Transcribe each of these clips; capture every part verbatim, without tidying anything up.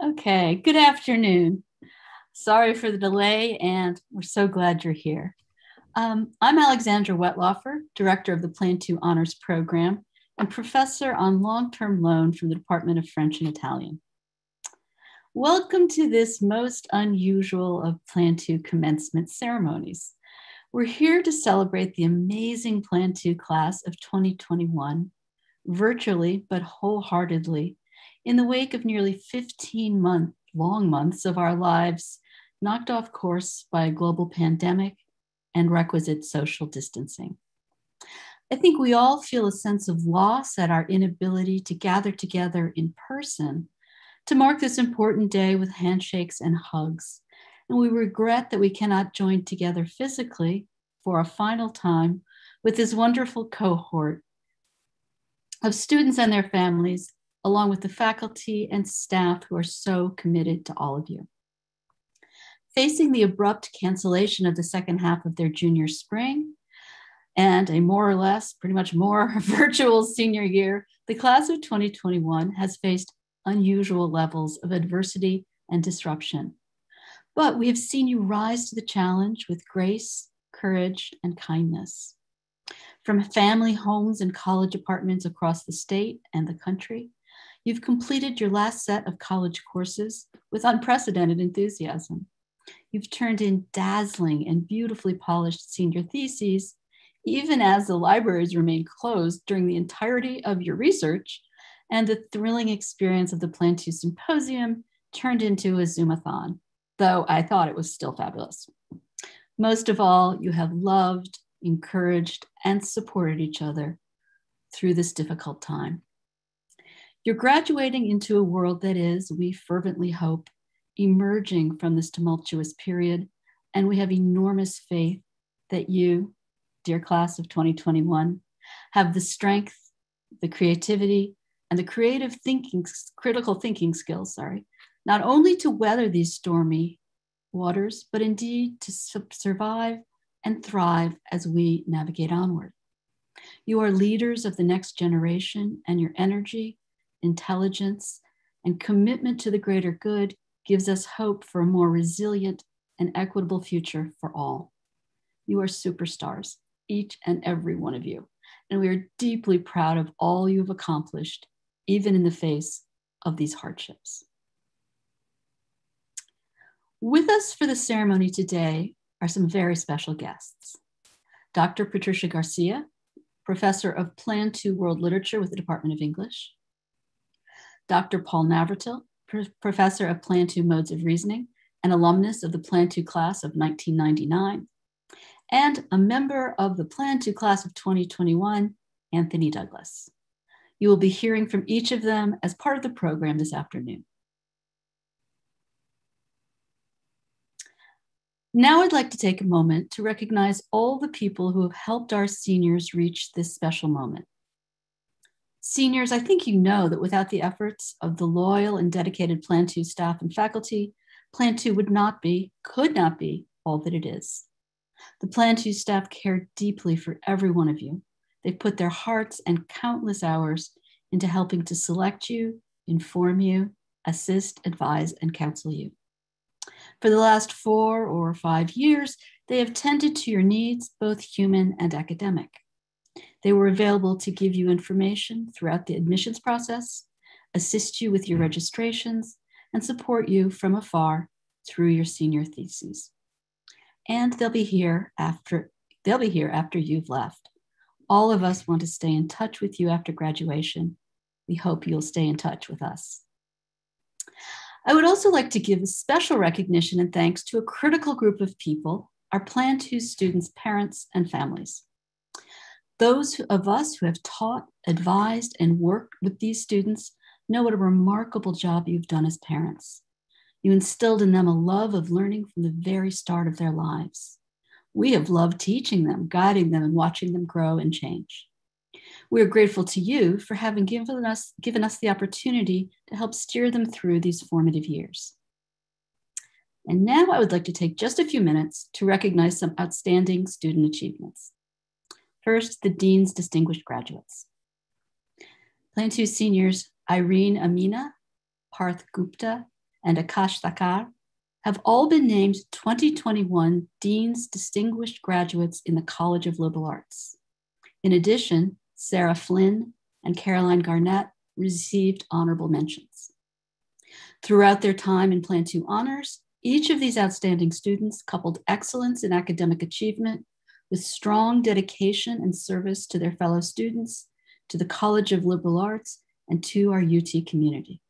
Okay, good afternoon. Sorry for the delay, and we're so glad you're here. Um, I'm Alexandra Wetlaufer, Director of the Plan two Honors Program and Professor on Long-Term Loan from the Department of French and Italian. Welcome to this most unusual of Plan two commencement ceremonies. We're here to celebrate the amazing Plan two class of twenty twenty-one, virtually but wholeheartedly, in the wake of nearly fifteen month long months of our lives knocked off course by a global pandemic and requisite social distancing. I think we all feel a sense of loss at our inability to gather together in person to mark this important day with handshakes and hugs. And we regret that we cannot join together physically for a final time with this wonderful cohort of students and their families, along with the faculty and staff who are so committed to all of you. Facing the abrupt cancellation of the second half of their junior spring and a more or less, pretty much more virtual senior year, the class of twenty twenty-one has faced unusual levels of adversity and disruption. But we have seen you rise to the challenge with grace, courage, and kindness. From family homes and college apartments across the state and the country, you've completed your last set of college courses with unprecedented enthusiasm. You've turned in dazzling and beautifully polished senior theses, even as the libraries remained closed during the entirety of your research, and the thrilling experience of the Plan two Symposium turned into a Zoomathon, though I thought it was still fabulous. Most of all, you have loved, encouraged, and supported each other through this difficult time. You're graduating into a world that is, we fervently hope, emerging from this tumultuous period, and we have enormous faith that you, dear class of twenty twenty-one, have the strength, the creativity, and the creative thinking, critical thinking skills, sorry, not only to weather these stormy waters, but indeed to su- survive and thrive as we navigate onward. You are leaders of the next generation, and your energy, intelligence, and commitment to the greater good gives us hope for a more resilient and equitable future for all. You are superstars, each and every one of you, and we are deeply proud of all you have accomplished, even in the face of these hardships. With us for the ceremony today are some very special guests. Doctor Patricia Garcia, Professor of Plan two World Literature with the Department of English. Doctor Paul Navratil, Professor of Plan two Modes of Reasoning and alumnus of the Plan two class of nineteen ninety-nine. And a member of the Plan two class of twenty twenty-one, Anthony Douglas. You will be hearing from each of them as part of the program this afternoon. Now I'd like to take a moment to recognize all the people who have helped our seniors reach this special moment. Seniors, I think you know that without the efforts of the loyal and dedicated Plan two staff and faculty, Plan two would not be, could not be, all that it is. The Plan two staff care deeply for every one of you. They've put their hearts and countless hours into helping to select you, inform you, assist, advise, and counsel you. For the last four or five years, they have tended to your needs, both human and academic. They were available to give you information throughout the admissions process, assist you with your registrations, and support you from afar through your senior theses. And they'll be here after, they'll be here after you've left. All of us want to stay in touch with you after graduation. We hope you'll stay in touch with us. I would also like to give a special recognition and thanks to a critical group of people, our Plan two students' parents and families. Those of us who have taught, advised, and worked with these students know what a remarkable job you've done as parents. You instilled in them a love of learning from the very start of their lives. We have loved teaching them, guiding them, and watching them grow and change. We are grateful to you for having given us, given us the opportunity to help steer them through these formative years. And now I would like to take just a few minutes to recognize some outstanding student achievements. First, the Dean's Distinguished Graduates. Plan two seniors Irene Amina, Parth Gupta, and Akash Thakar have all been named twenty twenty-one Dean's Distinguished Graduates in the College of Liberal Arts. In addition, Sarah Flynn and Caroline Garnett received honorable mentions. Throughout their time in Plan two Honors, each of these outstanding students coupled excellence in academic achievement with strong dedication and service to their fellow students, to the College of Liberal Arts, and to our U T community.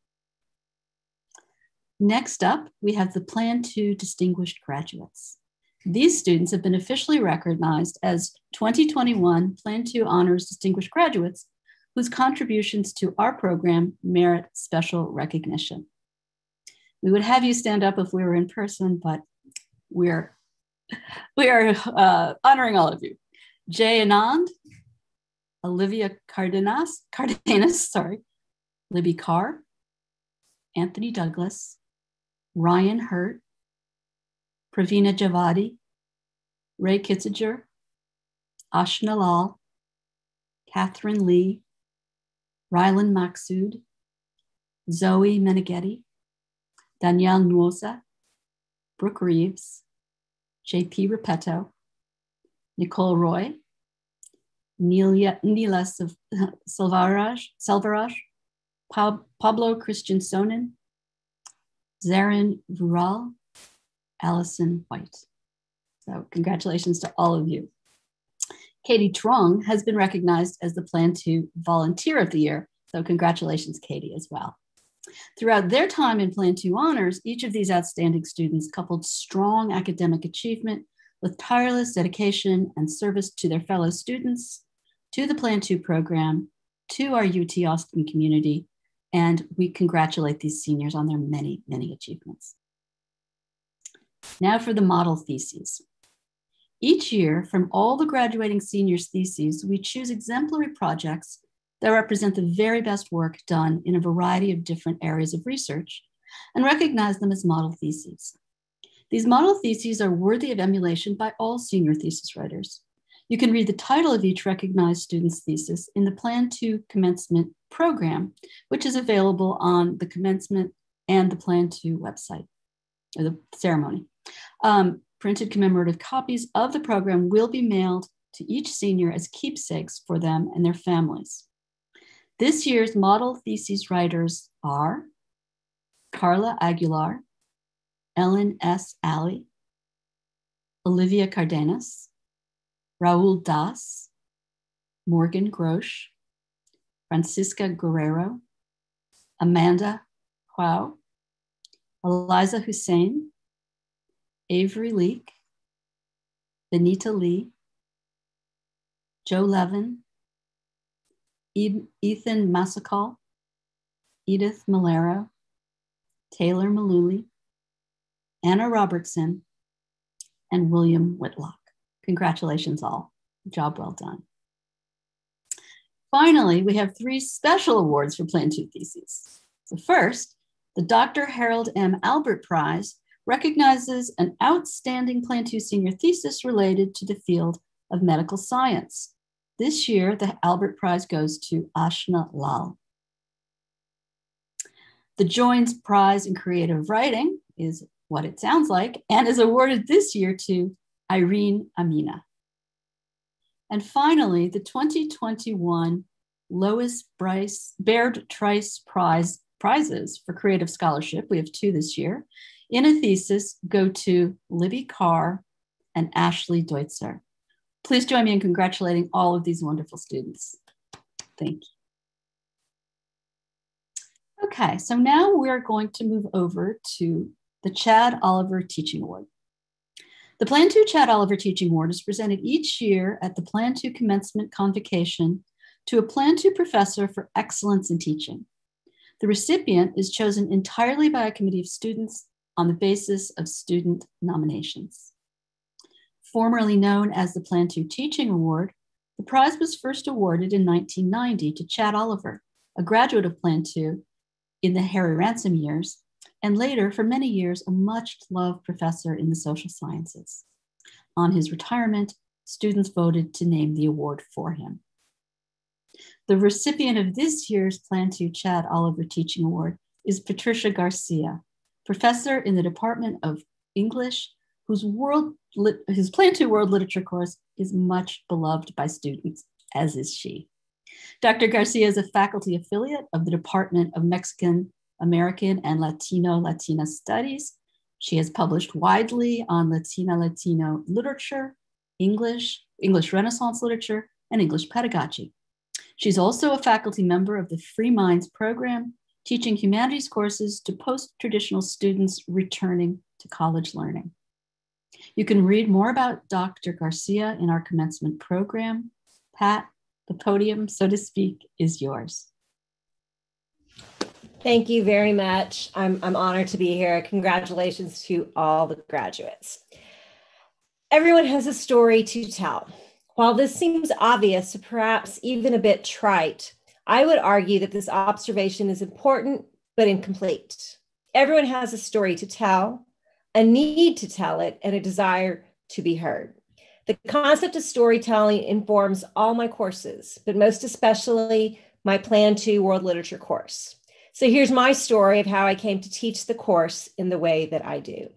Next up, we have the Plan two Distinguished Graduates. These students have been officially recognized as twenty twenty-one Plan two Honors Distinguished Graduates whose contributions to our program merit special recognition. We would have you stand up if we were in person, but we're, we are uh, honoring all of you. Jay Anand, Olivia Cardenas, Cardenas, sorry, Libby Carr, Anthony Douglas, Ryan Hurt, Pravina Javadi, Ray Kitzinger, Ashna Lal, Catherine Lee, Rylan Maksud, Zoe Meneghetti, Danielle Nuosa, Brooke Reeves, J P Repetto, Nicole Roy, Neela, Neela Salvaraj, Salvaraj, Pablo Christian Sonin, Zarin Vural, Allison White. So congratulations to all of you. Katie Trong has been recognized as the Plan two Volunteer of the Year. So congratulations, Katie, as well. Throughout their time in Plan two Honors, each of these outstanding students coupled strong academic achievement with tireless dedication and service to their fellow students, to the Plan two program, to our U T Austin community, and we congratulate these seniors on their many, many achievements. Now for the model theses. Each year, from all the graduating seniors' theses, we choose exemplary projects that represent the very best work done in a variety of different areas of research and recognize them as model theses. These model theses are worthy of emulation by all senior thesis writers. You can read the title of each recognized student's thesis in the Plan two Commencement program, which is available on the Commencement and the Plan two website, or the ceremony. Um, printed commemorative copies of the program will be mailed to each senior as keepsakes for them and their families. This year's model thesis writers are Carla Aguilar, Ellen S. Alley, Olivia Cardenas, Raul Das, Morgan Grosh, Francisca Guerrero, Amanda Huao, Eliza Hussein, Avery Leake, Benita Lee, Joe Levin, Ethan Masakal, Edith Malero, Taylor Maluli, Anna Robertson, and William Whitlock. Congratulations all, job well done. Finally, we have three special awards for Plan two theses. The first, the Doctor Harold M. Albert Prize, recognizes an outstanding Plan two senior thesis related to the field of medical science. This year, the Albert Prize goes to Ashna Lal. The Joins Prize in Creative Writing is what it sounds like and is awarded this year to Irene Amina. And finally, the twenty twenty-one Lois Bryce Baird Trice Prize prizes for creative scholarship, we have two this year, in a thesis go to Libby Carr and Ashley Deutzer. Please join me in congratulating all of these wonderful students. Thank you. Okay, so now we're going to move over to the Chad Oliver Teaching Award. The Plan two Chad Oliver Teaching Award is presented each year at the Plan two Commencement Convocation to a Plan two professor for excellence in teaching. The recipient is chosen entirely by a committee of students on the basis of student nominations. Formerly known as the Plan two Teaching Award, the prize was first awarded in nineteen ninety to Chad Oliver, a graduate of Plan two in the Harry Ransom years, and later, for many years, a much-loved professor in the social sciences. On his retirement, students voted to name the award for him. The recipient of this year's Plan two Chad Oliver Teaching Award is Patricia Garcia. professor in the Department of English, whose world lit, his Plan two World Literature course is much beloved by students, as is she. Doctor Garcia is a faculty affiliate of the Department of Mexican American and Latino Latina Studies. She has published widely on Latina Latino literature, English, English Renaissance literature, and English pedagogy. She's also a faculty member of the Free Minds program, teaching humanities courses to post-traditional students returning to college learning. You can read more about Doctor Garcia in our commencement program. Pat, the podium, so to speak, is yours. Thank you very much. I'm, I'm honored to be here. Congratulations to all the graduates. Everyone has a story to tell. While this seems obvious, perhaps even a bit trite, I would argue that this observation is important but incomplete. Everyone has a story to tell, a need to tell it, and a desire to be heard. The concept of storytelling informs all my courses, but most especially my Plan two World Literature course. So here's my story of how I came to teach the course in the way that I do.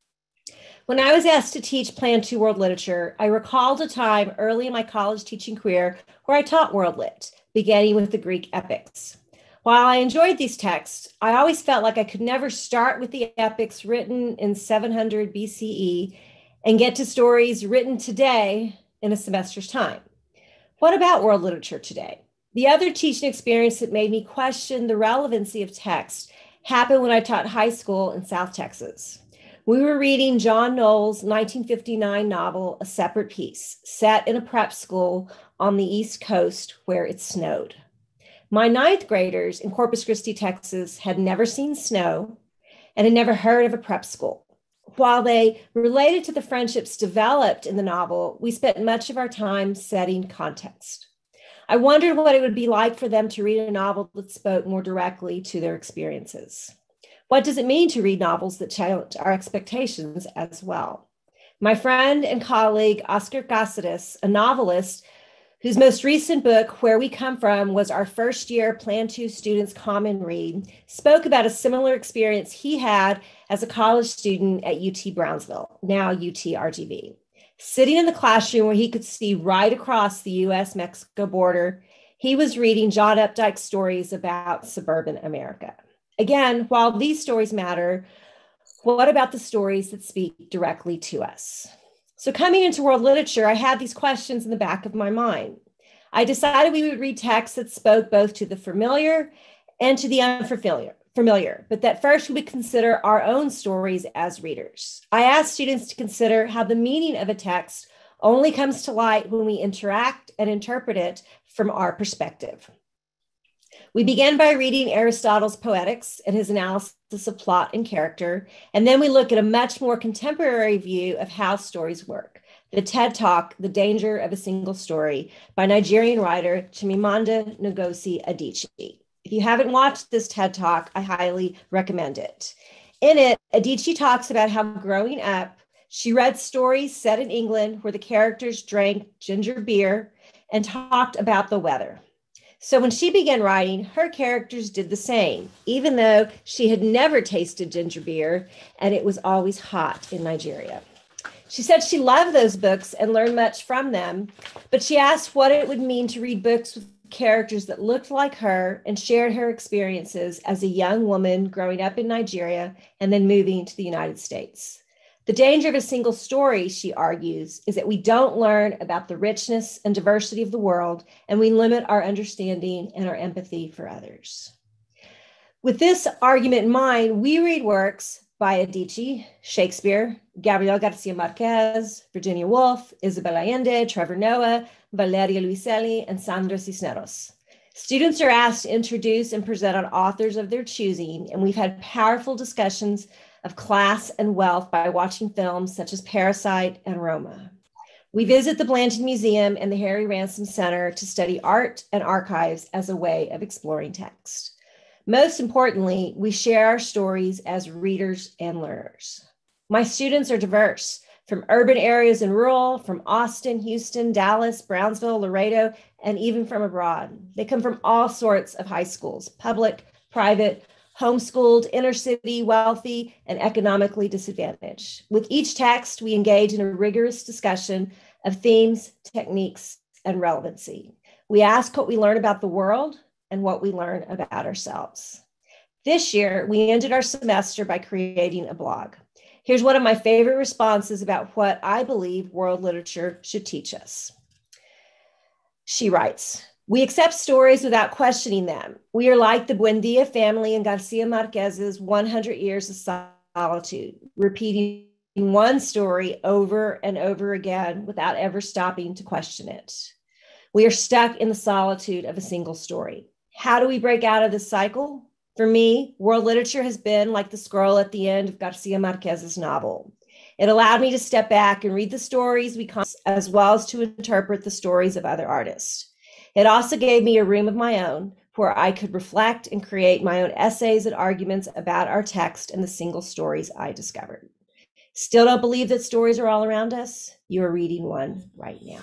When I was asked to teach Plan two World Literature, I recalled a time early in my college teaching career where I taught World Lit, beginning with the Greek epics. While I enjoyed these texts, I always felt like I could never start with the epics written in seven hundred B C E and get to stories written today in a semester's time. What about world literature today? The other teaching experience that made me question the relevancy of text happened when I taught high school in South Texas. We were reading John Knowles' nineteen fifty-nine novel, A Separate Peace, set in a prep school on the East Coast where it snowed. My ninth graders in Corpus Christi, Texas, had never seen snow and had never heard of a prep school. While they related to the friendships developed in the novel, we spent much of our time setting context. I wondered what it would be like for them to read a novel that spoke more directly to their experiences. What does it mean to read novels that challenge our expectations as well? My friend and colleague, Oscar Cáceres, a novelist whose most recent book, Where We Come From, was our first year Plan two students' common read, spoke about a similar experience he had as a college student at U T Brownsville, now U T R G V. Sitting in the classroom where he could see right across the U S Mexico border, he was reading John Updike's stories about suburban America. Again, while these stories matter, what about the stories that speak directly to us? So coming into world literature, I had these questions in the back of my mind. I decided we would read texts that spoke both to the familiar and to the unfamiliar, familiar, but that first we would consider our own stories as readers. I asked students to consider how the meaning of a text only comes to light when we interact and interpret it from our perspective. We began by reading Aristotle's Poetics and his analysis of plot and character, and then we look at a much more contemporary view of how stories work. The TED Talk, The Danger of a Single Story, by Nigerian writer Chimamanda Ngozi Adichie. If you haven't watched this TED Talk, I highly recommend it. In it, Adichie talks about how growing up, she read stories set in England where the characters drank ginger beer and talked about the weather. So when she began writing, her characters did the same, even though she had never tasted ginger beer and it was always hot in Nigeria. She said she loved those books and learned much from them, but she asked what it would mean to read books with characters that looked like her and shared her experiences as a young woman growing up in Nigeria and then moving to the United States. The danger of a single story, she argues, is that we don't learn about the richness and diversity of the world, and we limit our understanding and our empathy for others. With this argument in mind, we read works by Adichie, Shakespeare, Gabriel Garcia Marquez, Virginia Woolf, Isabel Allende, Trevor Noah, Valeria Luiselli, and Sandra Cisneros. Students are asked to introduce and present on authors of their choosing, and we've had powerful discussions of class and wealth by watching films such as Parasite and Roma. We visit the Blanton Museum and the Harry Ransom Center to study art and archives as a way of exploring text. Most importantly, we share our stories as readers and learners. My students are diverse, from urban areas and rural, from Austin, Houston, Dallas, Brownsville, Laredo, and even from abroad. They come from all sorts of high schools, public, private, homeschooled, inner city, wealthy, and economically disadvantaged. With each text, we engage in a rigorous discussion of themes, techniques, and relevancy. We ask what we learn about the world and what we learn about ourselves. This year, we ended our semester by creating a blog. Here's one of my favorite responses about what I believe world literature should teach us. She writes, "We accept stories without questioning them. We are like the Buendia family in Garcia Marquez's one hundred Years of Solitude, repeating one story over and over again without ever stopping to question it. We are stuck in the solitude of a single story. How do we break out of this cycle? For me, world literature has been like the scroll at the end of Garcia Marquez's novel. It allowed me to step back and read the stories we come, as well as to interpret the stories of other artists. It also gave me a room of my own where I could reflect and create my own essays and arguments about our text and the single stories I discovered. Still don't believe that stories are all around us? You are reading one right now."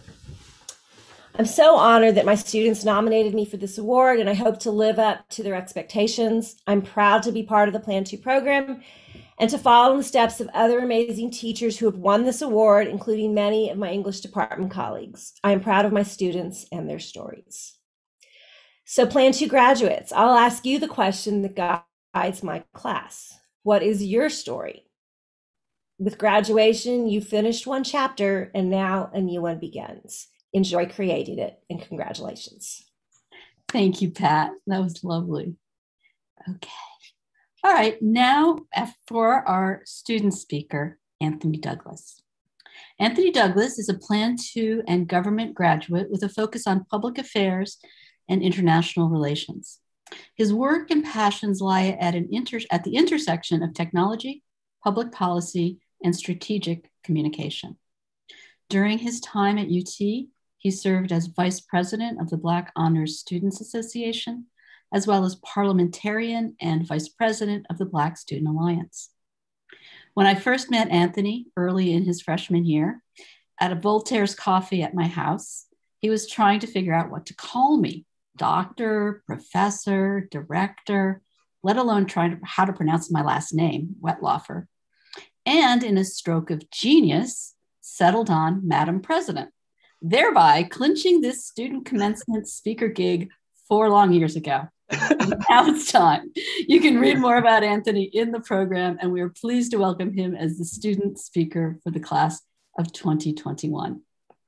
I'm so honored that my students nominated me for this award, and I hope to live up to their expectations. I'm proud to be part of the Plan two program and to follow in the steps of other amazing teachers who have won this award, including many of my English department colleagues. I am proud of my students and their stories. So Plan two graduates, I'll ask you the question that guides my class. What is your story? With graduation, you finished one chapter and now a new one begins. Enjoy creating it, and congratulations. Thank you, Pat. That was lovely. Okay. All right, now for our student speaker, Anthony Douglas. Anthony Douglas is a Plan two and government graduate with a focus on public affairs and international relations. His work and passions lie at, an inter- at the intersection of technology, public policy, and strategic communication. During his time at U T, he served as vice president of the Black Honors Students Association, as well as parliamentarian and vice president of the Black Student Alliance. When I first met Anthony early in his freshman year at a Voltaire's coffee at my house, he was trying to figure out what to call me, doctor, professor, director, let alone trying to how to pronounce my last name, Wetlaufer, and in a stroke of genius, settled on Madam President, thereby clinching this student commencement speaker gig four long years ago. Now it's time. You can read more about Anthony in the program, and we are pleased to welcome him as the student speaker for the class of twenty twenty-one.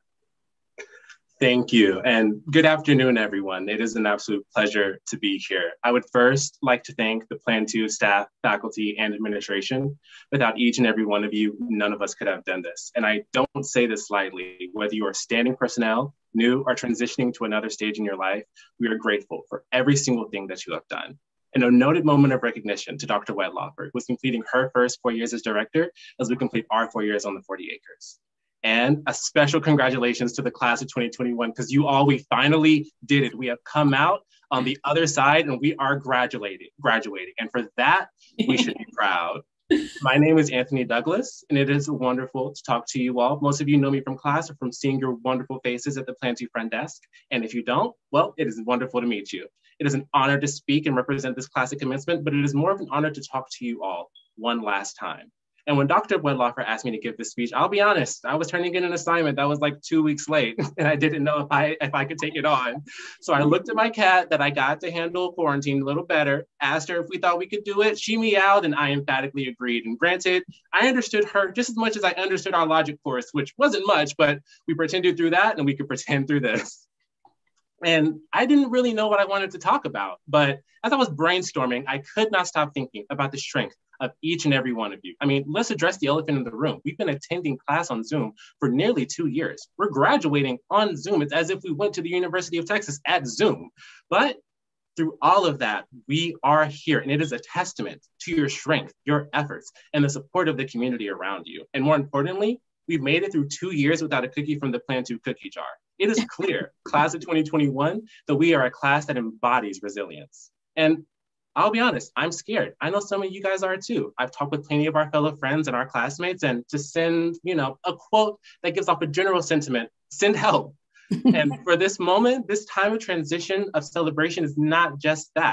Thank you, and good afternoon, everyone. It is an absolute pleasure to be here. I would first like to thank the Plan two staff, faculty, and administration. Without each and every one of you, none of us could have done this. And I don't say this lightly. Whether you are standing personnel, new, or transitioning to another stage in your life, we are grateful for every single thing that you have done. And a noted moment of recognition to Doctor Wetlaufer, who was completing her first four years as director as we complete our four years on the forty acres. And a special congratulations to the class of twenty twenty-one, because you all, we finally did it. We have come out on the other side and we are graduating, graduating. And for that, we should be proud. My name is Anthony Douglas, and it is wonderful to talk to you all. Most of you know me from class or from seeing your wonderful faces at the Plan two front desk. And if you don't, well, it is wonderful to meet you. It is an honor to speak and represent this class at commencement, but it is more of an honor to talk to you all one last time. And when Doctor Wetlaufer asked me to give this speech, I'll be honest, I was turning in an assignment that was like two weeks late, and I didn't know if I if I could take it on. So I looked at my cat that I got to handle quarantine a little better, asked her if we thought we could do it. She meowed, and I emphatically agreed. And granted, I understood her just as much as I understood our logic course, which wasn't much, but we pretended through that, and we could pretend through this. And I didn't really know what I wanted to talk about, but as I was brainstorming, I could not stop thinking about the strength of each and every one of you. I mean, let's address the elephant in the room. We've been attending class on Zoom for nearly two years. We're graduating on Zoom. It's as if we went to the University of Texas at Zoom. But through all of that, we are here, and it is a testament to your strength, your efforts, and the support of the community around you. And more importantly, we've made it through two years without a cookie from the Plan two cookie jar. It is clear, class of twenty twenty-one, that we are a class that embodies resilience. And I'll be honest, I'm scared. I know some of you guys are too. I've talked with plenty of our fellow friends and our classmates, and to send, you know, a quote that gives off a general sentiment, send help. And for this moment, this time of transition, of celebration, is not just that.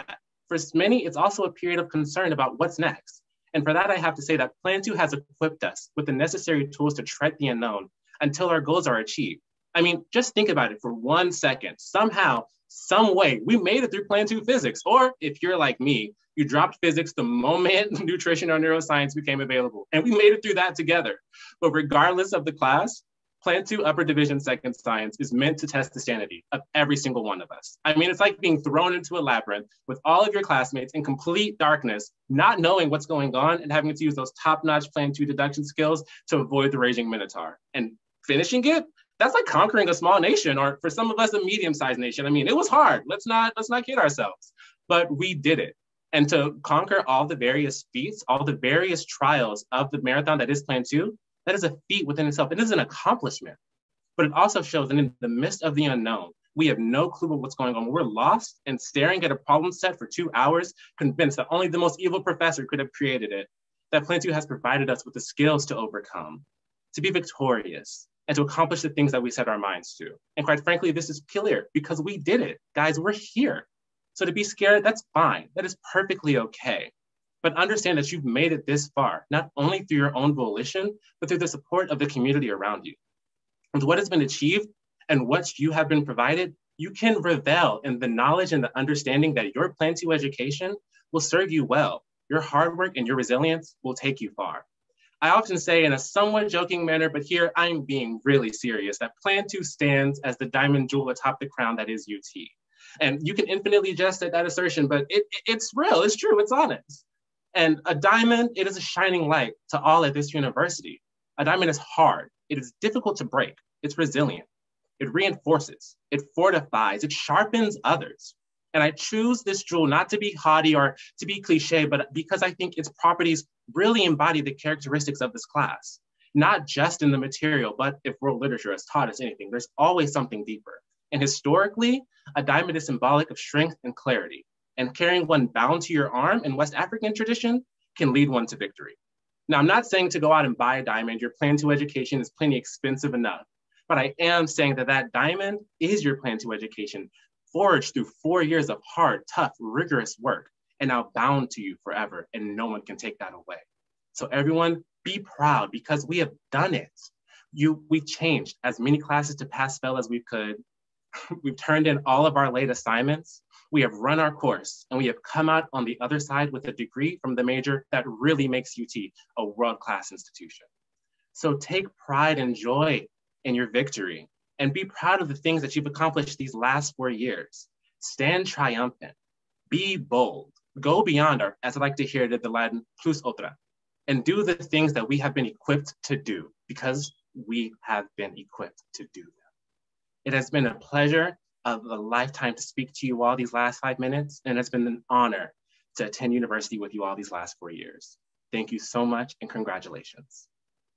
For many, it's also a period of concern about what's next. And for that, I have to say that Plan two has equipped us with the necessary tools to tread the unknown until our goals are achieved. I mean, just think about it for one second. Somehow, some way, we made it through Plan two physics. Or if you're like me, you dropped physics the moment nutrition or neuroscience became available. And we made it through that together. But regardless of the class, Plan two Upper Division Second Science is meant to test the sanity of every single one of us. I mean, it's like being thrown into a labyrinth with all of your classmates in complete darkness, not knowing what's going on and having to use those top-notch Plan two deduction skills to avoid the raging minotaur. And finishing it, that's like conquering a small nation, or for some of us, a medium-sized nation. I mean, it was hard. Let's not, let's not kid ourselves, but we did it. And to conquer all the various feats, all the various trials of the marathon that is Plan two, that is a feat within itself. It is an accomplishment, but it also shows that in the midst of the unknown, we have no clue of what's going on. We're lost and staring at a problem set for two hours, convinced that only the most evil professor could have created it, that Plan two has provided us with the skills to overcome, to be victorious, and to accomplish the things that we set our minds to. And quite frankly, this is clear because we did it. Guys, we're here. So to be scared, that's fine. That is perfectly okay. But understand that you've made it this far, not only through your own volition, but through the support of the community around you. And what has been achieved and what you have been provided, you can revel in the knowledge and the understanding that your Plan two education will serve you well. Your hard work and your resilience will take you far. I often say in a somewhat joking manner, but here I'm being really serious, that Plan two stands as the diamond jewel atop the crown that is U T. And you can infinitely jest at that assertion, but it, it's real, it's true, it's honest. And a diamond, it is a shining light to all at this university. A diamond is hard, it is difficult to break, it's resilient, it reinforces, it fortifies, it sharpens others. And I choose this jewel not to be haughty or to be cliche, but because I think its properties really embody the characteristics of this class, not just in the material, but if world literature has taught us anything, there's always something deeper. And historically, a diamond is symbolic of strength and clarity. And carrying one bound to your arm in West African tradition can lead one to victory. Now, I'm not saying to go out and buy a diamond. Your Plan two education is plenty expensive enough. But I am saying that that diamond is your Plan two education, forged through four years of hard, tough, rigorous work, and now bound to you forever, and no one can take that away. So everyone, be proud because we have done it. You, we changed as many classes to pass fail as we could. We've turned in all of our late assignments. We have run our course, and we have come out on the other side with a degree from the major that really makes U T a world-class institution. So take pride and joy in your victory, and be proud of the things that you've accomplished these last four years. Stand triumphant, be bold, go beyond our, as I like to hear it in the Latin, plus ultra, and do the things that we have been equipped to do because we have been equipped to do them. It has been a pleasure of a lifetime to speak to you all these last five minutes, and it's been an honor to attend university with you all these last four years. Thank you so much, and congratulations.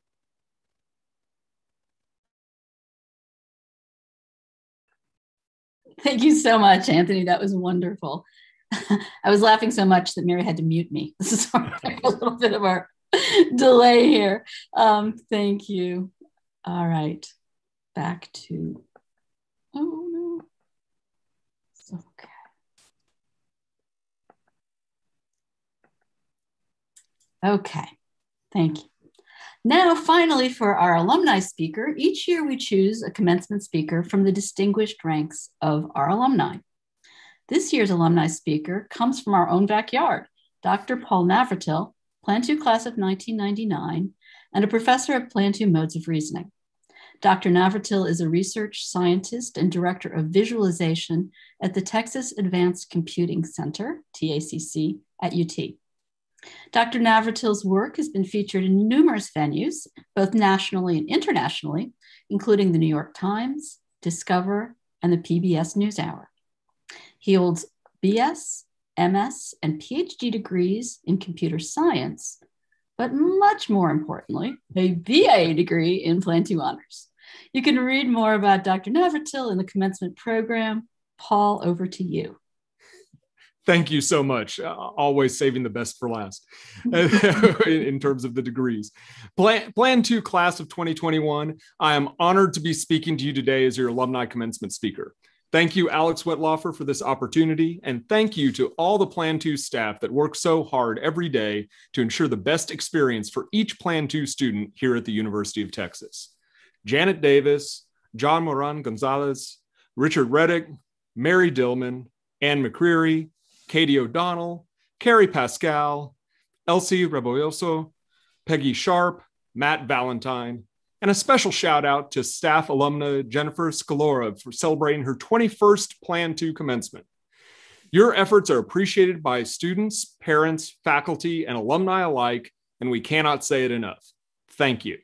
Thank you so much, Anthony. That was wonderful. I was laughing so much that Mary had to mute me. This is a little bit of our delay here. Um, thank you. All right, back to, oh no. Okay. Okay, thank you. Now, finally, for our alumni speaker, each year we choose a commencement speaker from the distinguished ranks of our alumni. This year's alumni speaker comes from our own backyard, Doctor Paul Navratil, Plan two class of nineteen ninety-nine, and a professor of Plan two modes of reasoning. Doctor Navratil is a research scientist and director of visualization at the Texas Advanced Computing Center, T A C C, at U T. Doctor Navratil's work has been featured in numerous venues, both nationally and internationally, including the New York Times, Discover, and the P B S NewsHour. He holds B S, M S, and P H D degrees in computer science, but much more importantly, a B A degree in Plan two honors. You can read more about Doctor Navratil in the commencement program. Paul, over to you. Thank you so much. Uh, always saving the best for last in, in terms of the degrees. Plan, Plan two class of twenty twenty-one, I am honored to be speaking to you today as your alumni commencement speaker. Thank you, Alex Wetlaufer, for this opportunity, and thank you to all the Plan two staff that work so hard every day to ensure the best experience for each Plan two student here at the University of Texas. Janet Davis, John Moran Gonzalez, Richard Reddick, Mary Dillman, Ann McCreary, Katie O'Donnell, Carrie Pascal, Elsie Rebolloso, Peggy Sharp, Matt Valentine, and a special shout out to staff alumna Jennifer Scalora for celebrating her twenty-first Plan two commencement. Your efforts are appreciated by students, parents, faculty, and alumni alike, and we cannot say it enough. Thank you.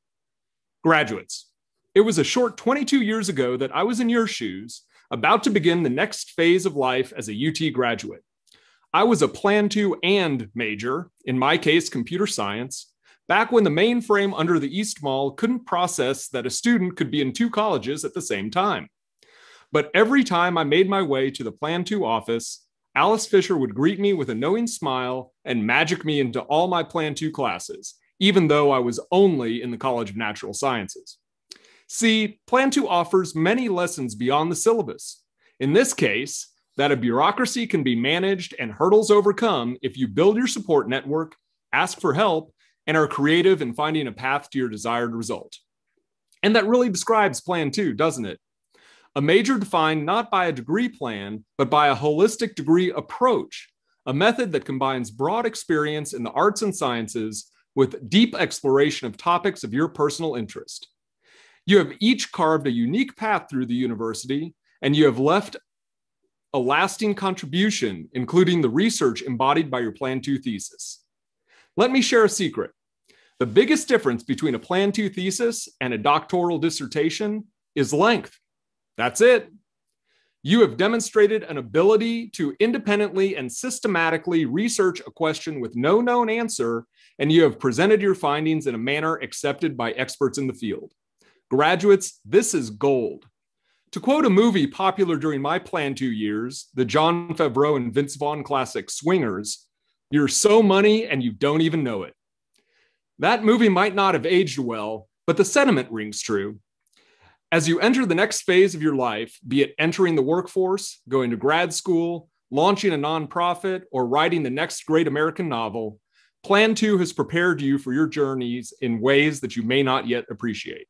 Graduates, it was a short twenty-two years ago that I was in your shoes, about to begin the next phase of life as a U T graduate. I was a Plan two and major, in my case, computer science, back when the mainframe under the East Mall couldn't process that a student could be in two colleges at the same time. But every time I made my way to the Plan two office, Alice Fisher would greet me with a knowing smile and magic me into all my Plan two classes, even though I was only in the College of Natural Sciences. See, Plan two offers many lessons beyond the syllabus. In this case, that a bureaucracy can be managed and hurdles overcome if you build your support network, ask for help, and are creative in finding a path to your desired result. And that really describes Plan two, doesn't it? A major defined not by a degree plan, but by a holistic degree approach, a method that combines broad experience in the arts and sciences with deep exploration of topics of your personal interest. You have each carved a unique path through the university, and you have left a lasting contribution, including the research embodied by your Plan two thesis. Let me share a secret. The biggest difference between a Plan two thesis and a doctoral dissertation is length. That's it. You have demonstrated an ability to independently and systematically research a question with no known answer, and you have presented your findings in a manner accepted by experts in the field. Graduates, this is gold. To quote a movie popular during my Plan two years, the Jon Favreau and Vince Vaughn classic Swingers, you're so money and you don't even know it. That movie might not have aged well, but the sentiment rings true. As you enter the next phase of your life, be it entering the workforce, going to grad school, launching a nonprofit, or writing the next great American novel, Plan two has prepared you for your journeys in ways that you may not yet appreciate.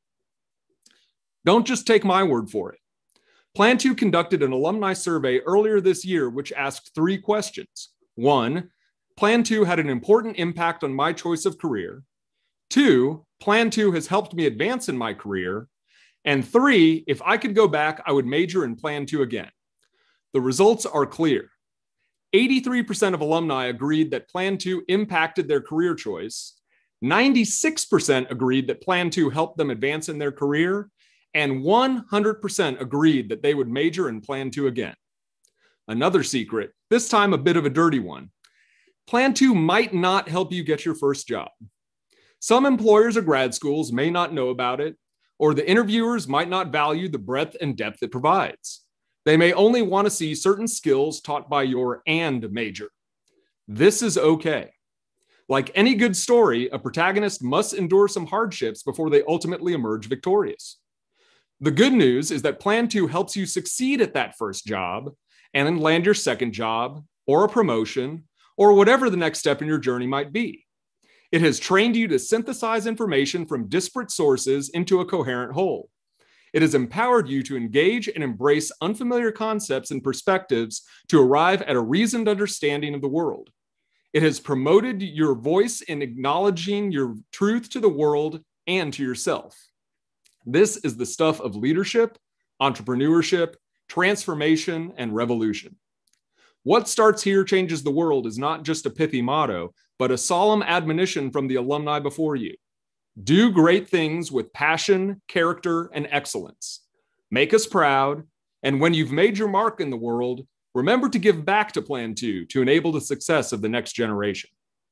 Don't just take my word for it. Plan two conducted an alumni survey earlier this year, which asked three questions. One, Plan two had an important impact on my choice of career. Two, Plan two has helped me advance in my career. And three, if I could go back, I would major in Plan two again. The results are clear. eighty-three percent of alumni agreed that Plan two impacted their career choice. ninety-six percent agreed that Plan two helped them advance in their career. And one hundred percent agreed that they would major in Plan two again. Another secret, this time a bit of a dirty one. Plan two might not help you get your first job. Some employers or grad schools may not know about it, or the interviewers might not value the breadth and depth it provides. They may only want to see certain skills taught by your and major. This is okay. Like any good story, a protagonist must endure some hardships before they ultimately emerge victorious. The good news is that Plan two helps you succeed at that first job and then land your second job or a promotion or whatever the next step in your journey might be. It has trained you to synthesize information from disparate sources into a coherent whole. It has empowered you to engage and embrace unfamiliar concepts and perspectives to arrive at a reasoned understanding of the world. It has promoted your voice in acknowledging your truth to the world and to yourself. This is the stuff of leadership, entrepreneurship, transformation, and revolution. What starts here changes the world is not just a pithy motto, but a solemn admonition from the alumni before you. Do great things with passion, character, and excellence. Make us proud, and when you've made your mark in the world, remember to give back to Plan two to enable the success of the next generation.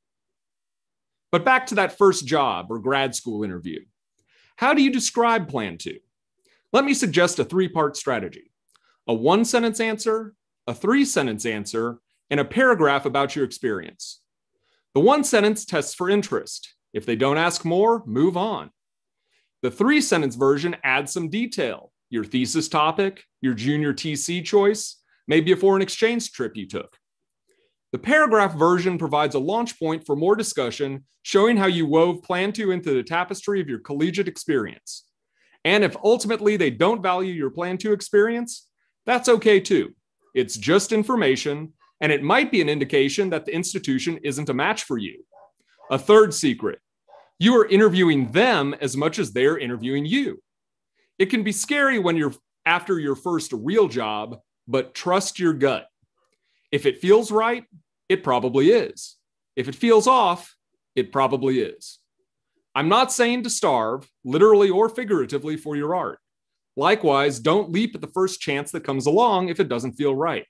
But back to that first job or grad school interview. How do you describe Plan two? Let me suggest a three-part strategy: a one-sentence answer, a three-sentence answer, and a paragraph about your experience. The one sentence tests for interest. If they don't ask more, move on. The three-sentence version adds some detail, your thesis topic, your junior T C choice, maybe a foreign exchange trip you took. The paragraph version provides a launch point for more discussion, showing how you wove Plan two into the tapestry of your collegiate experience. And if ultimately they don't value your Plan two experience, that's okay too. It's just information, and it might be an indication that the institution isn't a match for you. A third secret, you are interviewing them as much as they're interviewing you. It can be scary when you're after your first real job, but trust your gut. If it feels right, it probably is. If it feels off, it probably is. I'm not saying to starve, literally or figuratively, for your art. Likewise, don't leap at the first chance that comes along if it doesn't feel right.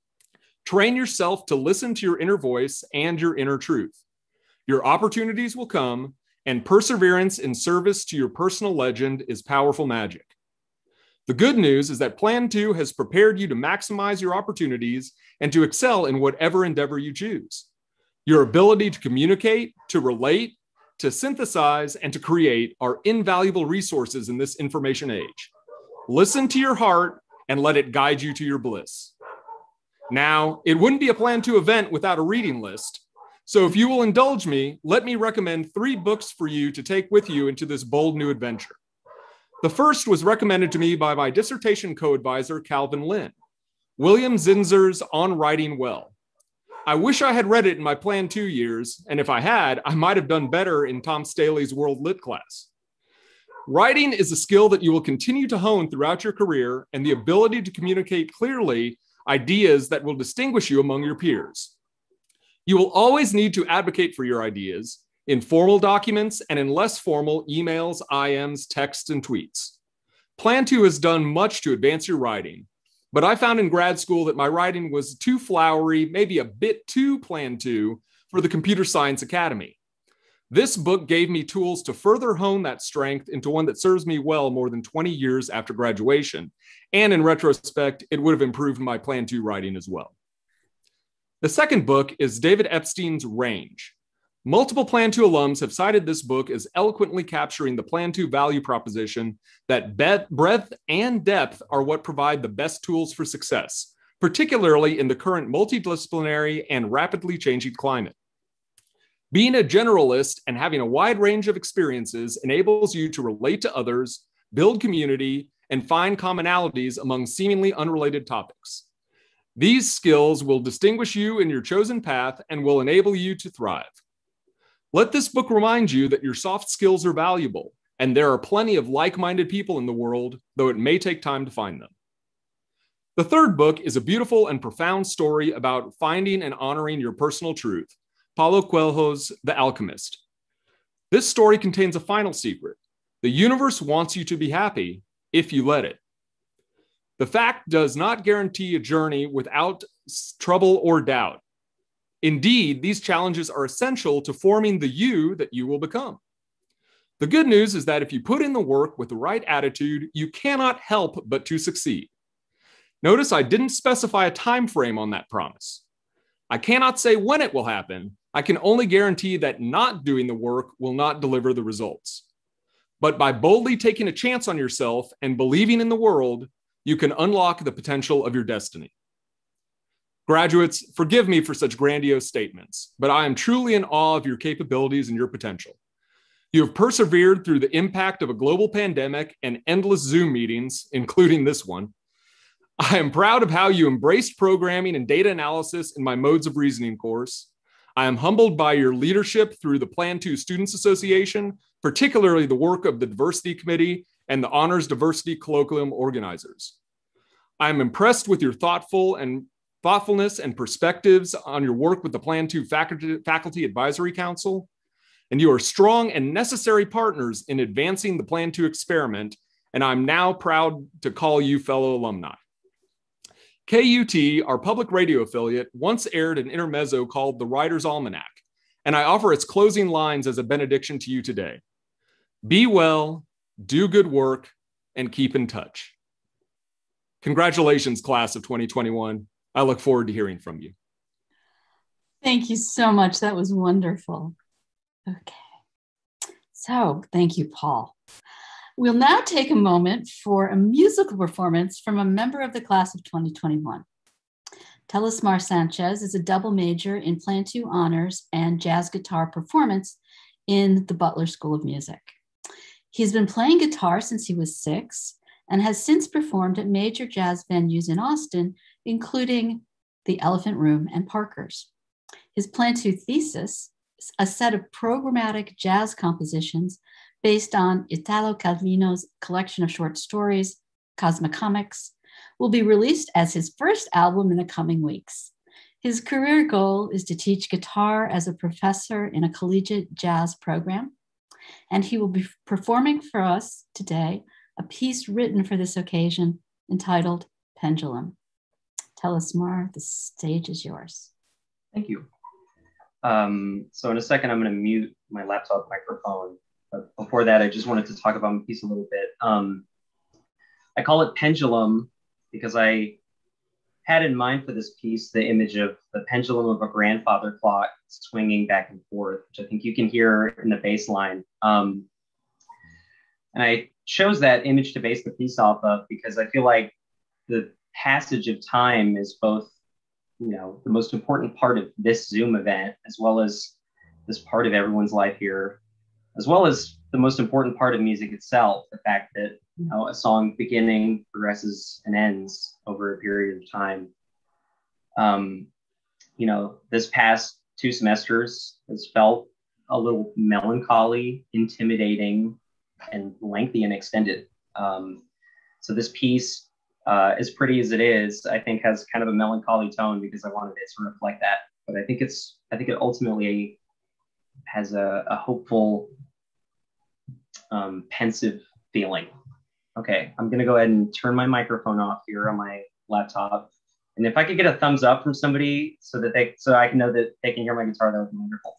Train yourself to listen to your inner voice and your inner truth. Your opportunities will come, and perseverance in service to your personal legend is powerful magic. The good news is that Plan two has prepared you to maximize your opportunities and to excel in whatever endeavor you choose. Your ability to communicate, to relate, to synthesize, and to create are invaluable resources in this information age. Listen to your heart and let it guide you to your bliss. Now, it wouldn't be a Plan two event without a reading list. So if you will indulge me, let me recommend three books for you to take with you into this bold new adventure. The first was recommended to me by my dissertation co-advisor, Calvin Lynn, William Zinzer's On Writing Well. I wish I had read it in my Plan two years, and if I had, I might have done better in Tom Staley's World Lit class. Writing is a skill that you will continue to hone throughout your career, and the ability to communicate clearly ideas that will distinguish you among your peers. You will always need to advocate for your ideas in formal documents and in less formal emails, I Ms, texts, and tweets. Plan two has done much to advance your writing, but I found in grad school that my writing was too flowery, maybe a bit too Plan two for the Computer Science Academy. This book gave me tools to further hone that strength into one that serves me well more than twenty years after graduation, and in retrospect, it would have improved my Plan two writing as well. The second book is David Epstein's Range. Multiple Plan two alums have cited this book as eloquently capturing the Plan two value proposition that breadth and depth are what provide the best tools for success, particularly in the current multidisciplinary and rapidly changing climate. Being a generalist and having a wide range of experiences enables you to relate to others, build community, and find commonalities among seemingly unrelated topics. These skills will distinguish you in your chosen path and will enable you to thrive. Let this book remind you that your soft skills are valuable, and there are plenty of like-minded people in the world, though it may take time to find them. The third book is a beautiful and profound story about finding and honoring your personal truth, Paulo Coelho's The Alchemist. This story contains a final secret. The universe wants you to be happy if you let it. The fact does not guarantee a journey without trouble or doubt. Indeed, these challenges are essential to forming the you that you will become. The good news is that if you put in the work with the right attitude, you cannot help but to succeed. Notice I didn't specify a time frame on that promise. I cannot say when it will happen. I can only guarantee that not doing the work will not deliver the results. But by boldly taking a chance on yourself and believing in the world, you can unlock the potential of your destiny. Graduates, forgive me for such grandiose statements, but I am truly in awe of your capabilities and your potential. You have persevered through the impact of a global pandemic and endless Zoom meetings, including this one. I am proud of how you embraced programming and data analysis in my Modes of Reasoning course. I am humbled by your leadership through the Plan two Students Association, particularly the work of the Diversity Committee and the Honors Diversity Colloquium organizers. I am impressed with your thoughtful and thoughtfulness and perspectives on your work with the Plan two Faculty, Faculty Advisory Council, and you are strong and necessary partners in advancing the Plan two experiment, and I'm now proud to call you fellow alumni. K U T, our public radio affiliate, once aired an intermezzo called The Writer's Almanac, and I offer its closing lines as a benediction to you today. Be well, do good work, and keep in touch. Congratulations, class of twenty twenty-one. I look forward to hearing from you. Thank you so much. That was wonderful. Okay. So thank you, Paul. We'll now take a moment for a musical performance from a member of the class of twenty twenty-one. Telesmar Sanchez is a double major in Plan two honors and jazz guitar performance in the Butler School of Music. He's been playing guitar since he was six and has since performed at major jazz venues in Austin, including the Elephant Room and Parker's. His Plan two thesis, a set of programmatic jazz compositions based on Italo Calvino's collection of short stories, Cosmocomics, will be released as his first album in the coming weeks. His career goal is to teach guitar as a professor in a collegiate jazz program, and he will be performing for us today a piece written for this occasion entitled Pendulum. Telesmar, the stage is yours. Thank you. Um, so in a second, I'm going to mute my laptop microphone. But before that, I just wanted to talk about my piece a little bit. Um, I call it Pendulum because I had in mind for this piece the image of the pendulum of a grandfather clock swinging back and forth, which I think you can hear in the bass line. Um, and I chose that image to base the piece off of because I feel like the passage of time is both, you know, the most important part of this Zoom event, as well as this part of everyone's life here, as well as the most important part of music itself, the fact that, you know, a song beginning, progresses, and ends over a period of time. Um, you know, this past two semesters has felt a little melancholy, intimidating, and lengthy and extended. Um, so this piece, uh, as pretty as it is, I think has kind of a melancholy tone because I wanted it to reflect that. But I think it's, I think it ultimately has a, a hopeful, um, pensive feeling. Okay, I'm gonna go ahead and turn my microphone off here on my laptop. And if I could get a thumbs up from somebody so that they, so I can know that they can hear my guitar, that would be wonderful.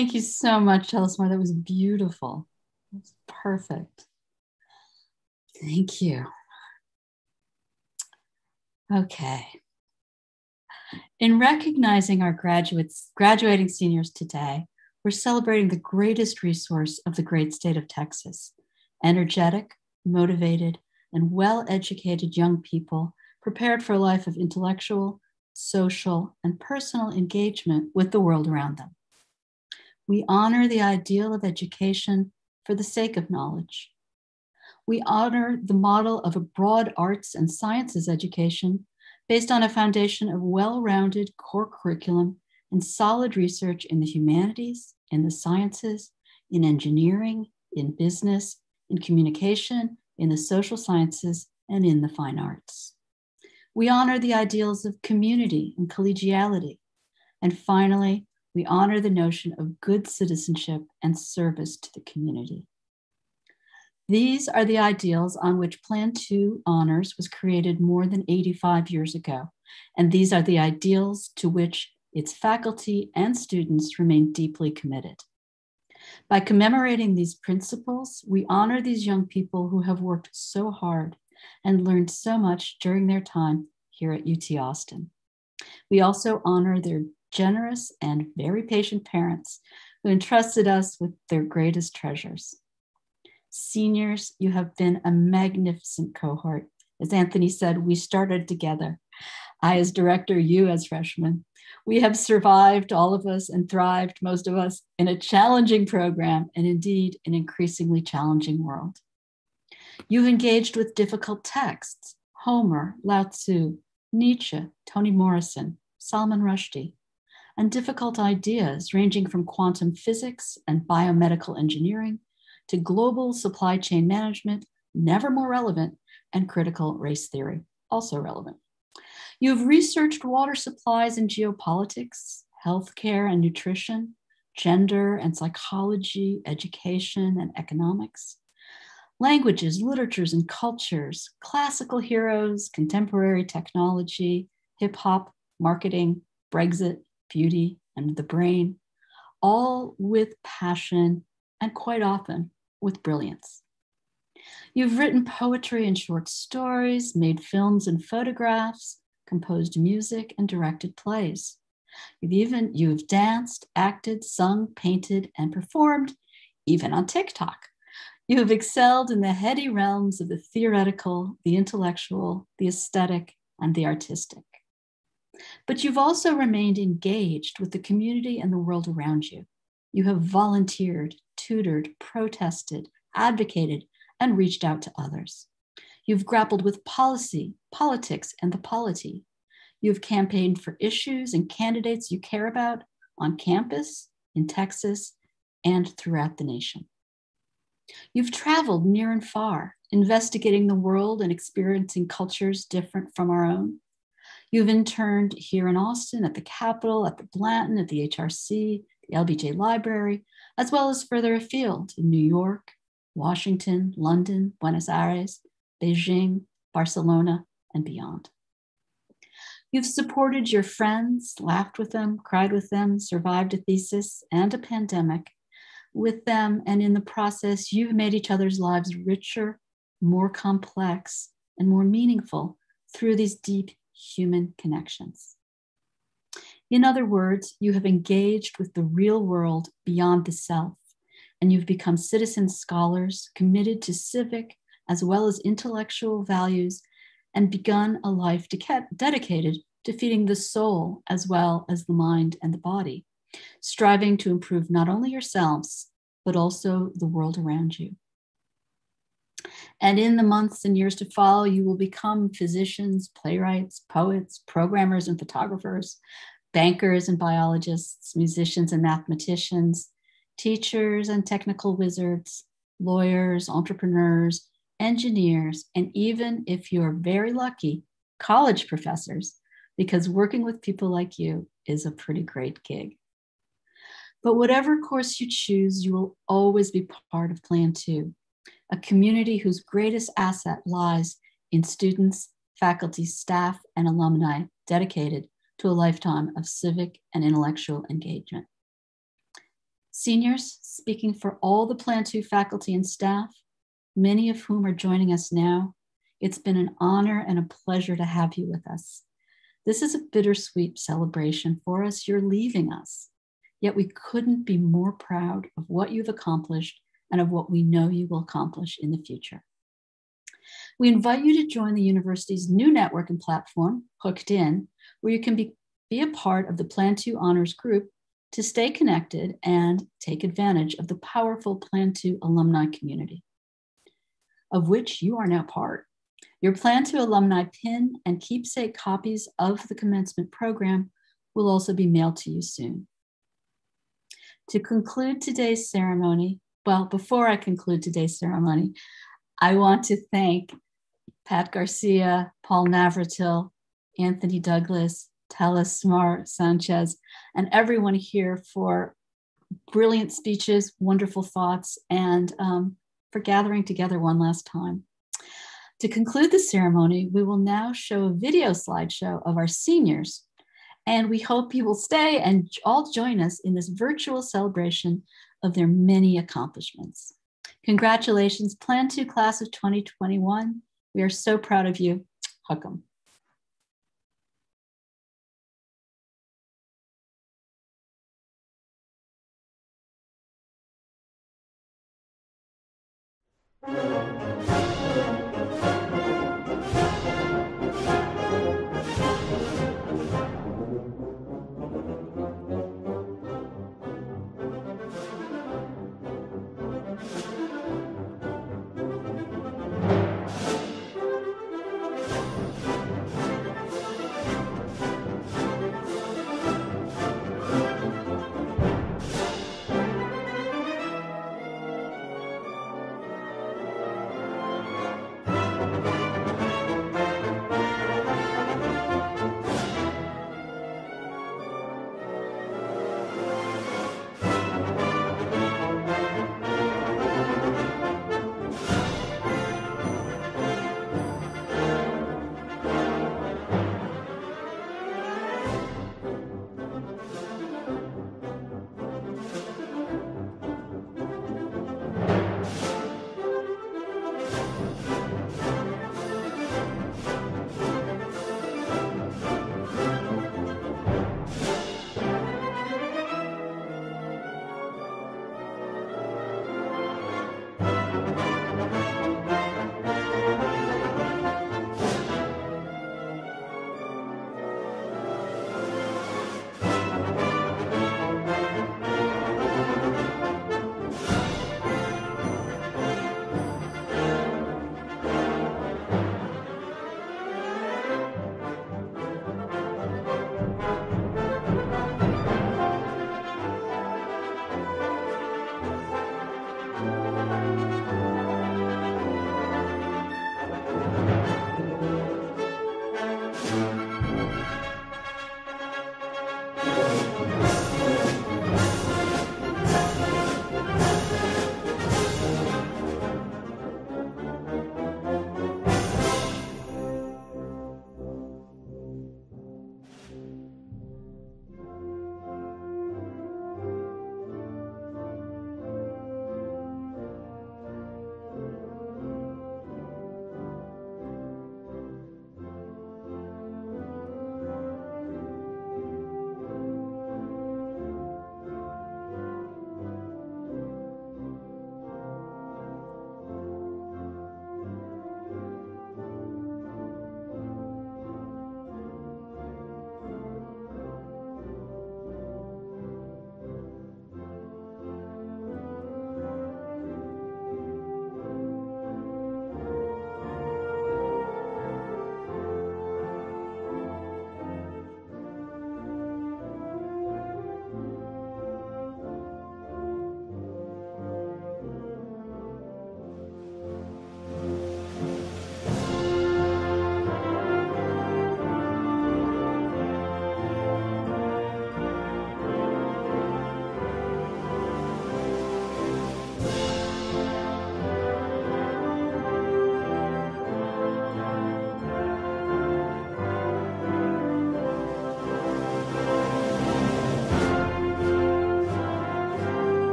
Thank you so much. Tell us more. That was beautiful. That's perfect. Thank you. Okay. In recognizing our graduates, graduating seniors today, we're celebrating the greatest resource of the great state of Texas, energetic, motivated, and well-educated young people prepared for a life of intellectual, social, and personal engagement with the world around them. We honor the ideal of education for the sake of knowledge. We honor the model of a broad arts and sciences education based on a foundation of well-rounded core curriculum and solid research in the humanities, in the sciences, in engineering, in business, in communication, in the social sciences, and in the fine arts. We honor the ideals of community and collegiality. And finally, we honor the notion of good citizenship and service to the community. These are the ideals on which Plan two Honors was created more than eighty-five years ago, and these are the ideals to which its faculty and students remain deeply committed. By commemorating these principles, we honor these young people who have worked so hard and learned so much during their time here at U T Austin. We also honor their generous and very patient parents who entrusted us with their greatest treasures. Seniors, you have been a magnificent cohort. As Anthony said, we started together. I as director, you as freshmen. We have survived, all of us, and thrived, most of us, in a challenging program and indeed an increasingly challenging world. You've engaged with difficult texts, Homer, Lao Tzu, Nietzsche, Toni Morrison, Salman Rushdie, and difficult ideas ranging from quantum physics and biomedical engineering to global supply chain management, never more relevant, and critical race theory, also relevant. You have researched water supplies and geopolitics, healthcare and nutrition, gender and psychology, education and economics, languages, literatures, and cultures, classical heroes, contemporary technology, hip hop, marketing, Brexit, beauty, and the brain, all with passion and quite often with brilliance. You've written poetry and short stories, made films and photographs, composed music, and directed plays. You've even, you've danced, acted, sung, painted, and performed, even on TikTok. You have excelled in the heady realms of the theoretical, the intellectual, the aesthetic, and the artistic. But you've also remained engaged with the community and the world around you. You have volunteered, tutored, protested, advocated, and reached out to others. You've grappled with policy, politics, and the polity. You've campaigned for issues and candidates you care about on campus, in Texas, and throughout the nation. You've traveled near and far, investigating the world and experiencing cultures different from our own. You've interned here in Austin, at the Capitol, at the Blanton, at the H R C, the L B J Library, as well as further afield in New York, Washington, London, Buenos Aires, Beijing, Barcelona, and beyond. You've supported your friends, laughed with them, cried with them, survived a thesis and a pandemic with them, and in the process, you've made each other's lives richer, more complex, and more meaningful through these deep human connections. In other words, you have engaged with the real world beyond the self, and you've become citizen scholars committed to civic as well as intellectual values and begun a life de- dedicated to feeding the soul as well as the mind and the body, striving to improve not only yourselves, but also the world around you. And in the months and years to follow, you will become physicians, playwrights, poets, programmers and photographers, bankers and biologists, musicians and mathematicians, teachers and technical wizards, lawyers, entrepreneurs, engineers, and even if you're very lucky, college professors, because working with people like you is a pretty great gig. But whatever course you choose, you will always be part of Plan two, a community whose greatest asset lies in students, faculty, staff, and alumni dedicated to a lifetime of civic and intellectual engagement. Seniors, speaking for all the Plan two faculty and staff, many of whom are joining us now, it's been an honor and a pleasure to have you with us. This is a bittersweet celebration for us. You're leaving us, yet we couldn't be more proud of what you've accomplished and of what we know you will accomplish in the future. We invite you to join the university's new network and platform, Hooked In, where you can be, be a part of the Plan two Honors Group to stay connected and take advantage of the powerful Plan two alumni community, of which you are now part. Your Plan two alumni pin and keepsake copies of the commencement program will also be mailed to you soon. To conclude today's ceremony, well, before I conclude today's ceremony, I want to thank Pat Garcia, Paul Navratil, Anthony Douglas, Talis Smart Sanchez, and everyone here for brilliant speeches, wonderful thoughts, and um, for gathering together one last time. To conclude the ceremony, we will now show a video slideshow of our seniors, and we hope you will stay and all join us in this virtual celebration of their many accomplishments. Congratulations, Plan two class of twenty twenty-one. We are so proud of you. Hook 'em.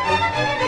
Thank you.